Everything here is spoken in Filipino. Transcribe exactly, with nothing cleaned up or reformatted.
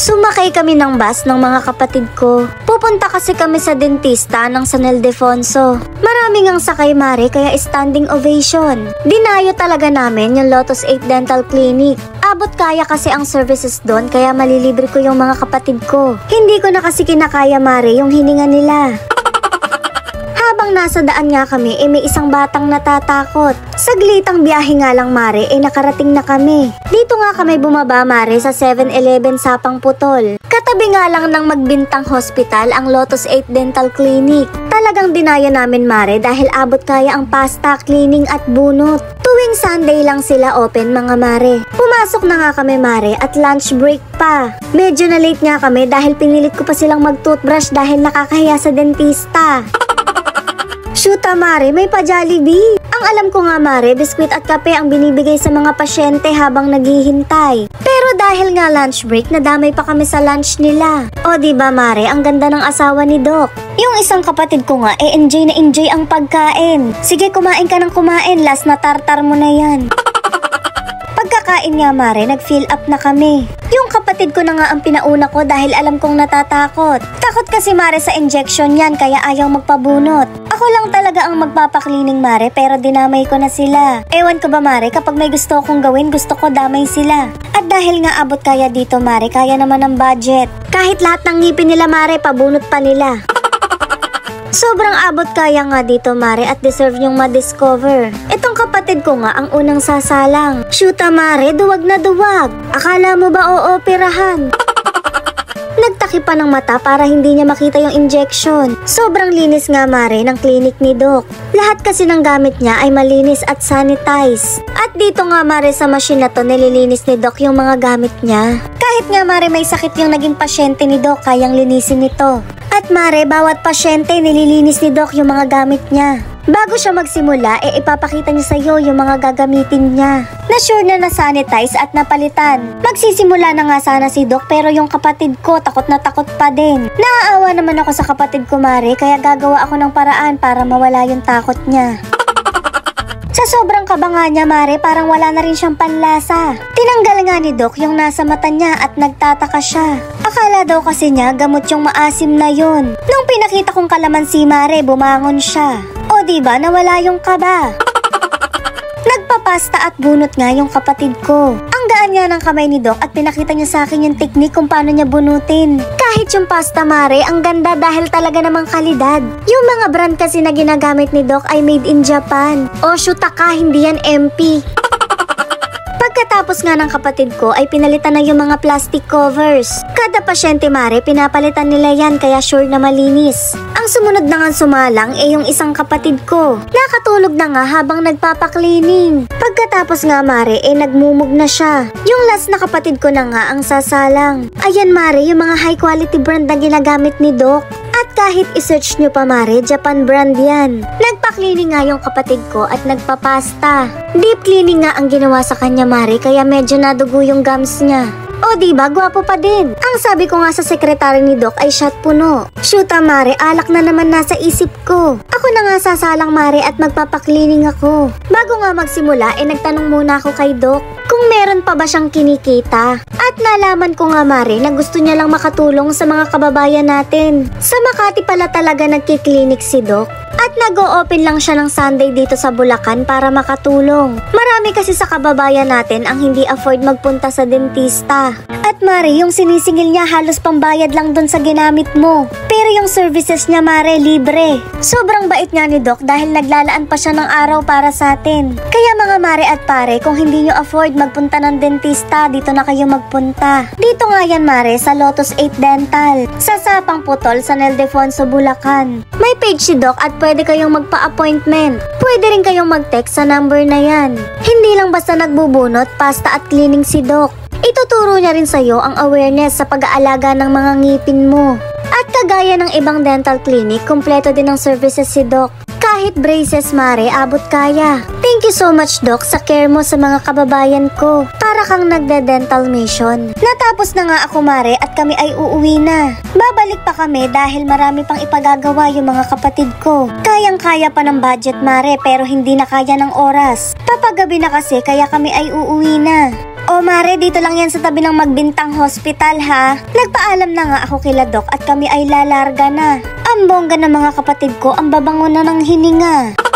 Sumakay kami ng bus ng mga kapatid ko. Pupunta kasi kami sa dentista ng San Ildefonso. Maraming ang sakay mare kaya standing ovation. Dinayo talaga namin yung Lotus eight Dental Clinic. Abot kaya kasi ang services doon kaya malilibre ko yung mga kapatid ko. Hindi ko na kasi kinakaya mare yung hininga nila. Habang nasa daan nga kami, eh may isang batang natatakot. Saglitang biyahe nga lang mare, eh nakarating na kami. Dito nga kami bumaba mare sa seven eleven Sapang Putol. Katabi nga lang ng magbintang hospital ang Lotus eight Dental Clinic. Talagang dinaya namin mare dahil abot kaya ang pasta, cleaning at bunot. Tuwing Sunday lang sila open mga mare. Pumasok na nga kami mare at lunch break pa. Medyo na late nga kami dahil pinilit ko pa silang mag-toothbrush dahil nakakahiya sa dentista. Shoota mare, may pa-Jollibee. Ang alam ko nga mare, biskwit at kape ang binibigay sa mga pasyente habang naghihintay. Pero dahil nga lunch break, nadamay pa kami sa lunch nila. O diba mare, ang ganda ng asawa ni Doc. Yung isang kapatid ko nga, eh enjoy na enjoy ang pagkain. Sige, kumain ka ng kumain, last na tartar mo na yan. Pagkakain nga mare, nag-fill up na kami. Yung kapatid ko na nga ang pinauna ko dahil alam kong natatakot. Takot kasi mare sa injection yan kaya ayaw magpabunot. Ako lang talaga ang magpapaklining mare pero dinamay ko na sila. Ewan ko ba mare, kapag may gusto akong gawin gusto ko damay sila. At dahil nga abot kaya dito mare, kaya naman ang budget. Kahit lahat ng ngipin nila mare, pabunot pa nila. Sobrang abot kaya nga dito mare at deserve nyong ma-discover. Itong kapatid ko nga ang unang sasalang. Shoota mare, duwag na duwag. Akala mo ba ooperahan? Nagtakip pa ng mata para hindi niya makita yung injection. Sobrang linis nga mare ng clinic ni Doc. Lahat kasi ng gamit niya ay malinis at sanitize. At dito nga mare sa machine na to nililinis ni Doc yung mga gamit niya. Kahit nga mare may sakit yung naging pasyente ni Doc, kayang linisin nito. At mare, bawat pasyente nililinis ni Doc yung mga gamit niya. Bago siya magsimula, e eh, ipapakita niya sa iyo yung mga gagamitin niya. Na sure na na-sanitize at napalitan. Magsisimula na nga sana si Doc pero yung kapatid ko takot na takot pa din. Naaawa naman ako sa kapatid ko mare kaya gagawa ako ng paraan para mawala yung takot niya. Sa sobrang kaba nga niya mare, parang wala na rin siyang panlasa. Tinanggal nga ni Doc yung nasa mata niya at nagtataka siya. Akala daw kasi niya gamot yung maasim na yun. Nung pinakita kong kalamansi mare, bumangon siya. O diba, nawala yung kaba. Nagpapasta at bunot nga yung kapatid ko. Ang gaan nga ng kamay ni Doc at pinakita niya sa akin yung teknik kung paano niya bunutin. Kahit yung pasta mare, ang ganda dahil talaga namang kalidad. Yung mga brand kasi na ginagamit ni Doc ay made in Japan. O shoota ka, hindi yan M P. Pagkatapos nga ng kapatid ko ay pinalitan na yung mga plastic covers. Kada pasyente mare, pinapalitan nila yan kaya sure na malinis. Ang sumunod na nga sumalang ay yung isang kapatid ko. Nakatulog na nga habang nagpapaklining. Pagkatapos nga mare, eh nagmumug na siya. Yung last na kapatid ko na nga ang sasalang. Ayan mare, yung mga high quality brand na ginagamit ni Doc. At kahit isearch nyo pa mare, Japan brand yan. Nagpa-cleaning nga yung kapatid ko at nagpapasta. Deep cleaning nga ang ginawa sa kanya mare kaya medyo nadugo yung gums niya. O diba, gwapo pa din. Ang sabi ko nga sa sekretary ni Doc ay shot puno. Shoota mare, alak na naman nasa isip ko. Ako na nga sasalang mare at magpapaklining ako. Bago nga magsimula, eh nagtanong muna ako kay Doc kung meron pa ba siyang kinikita. At nalaman ko nga mare na gusto niya lang makatulong sa mga kababayan natin. Sa Makati pala talaga nagkiklinik si Doc. At nag-o-open lang siya ng Sunday dito sa Bulacan para makatulong. Marami kasi sa kababayan natin ang hindi afford magpunta sa dentista. At mare, yung sinisingil niya halos pambayad lang dun sa ginamit mo. Pero yung services niya mare, libre. Sobrang bait nga ni Doc dahil naglalaan pa siya ng araw para sa atin. Kaya mga mare at pare, kung hindi nyo afford magpunta ng dentista, dito na kayo magpunta. Dito nga yan mare, sa Lotus eight Dental. Sa Sapang Putol, San Ildefonso, Bulacan. May page si Doc at pwede kayong magpa-appointment. Pwede rin kayong mag-text sa number na yan. Hindi lang basta nagbubunot, pasta at cleaning si Doc. Ituturo niya rin sa'yo ang awareness sa pag-aalaga ng mga ngipin mo. At kagaya ng ibang dental clinic, kumpleto din ng services si Doc. Kahit braces mare, abot kaya. Thank you so much Doc sa care mo sa mga kababayan ko. Para kang nagde-dental mission. Natapos na nga ako mare at kami ay uuwi na. Babalik pa kami dahil marami pang ipagagawa yung mga kapatid ko. Kayang-kaya pa ng budget mare pero hindi na kaya ng oras. Papagabi na kasi kaya kami ay uuwi na. O Mare, dito lang yan sa tabi ng Magbintang Hospital ha. Nagpaalam na nga ako kila Doc at kami ay lalarga na. Ang bongga ng mga kapatid ko, ang babango na ng hininga.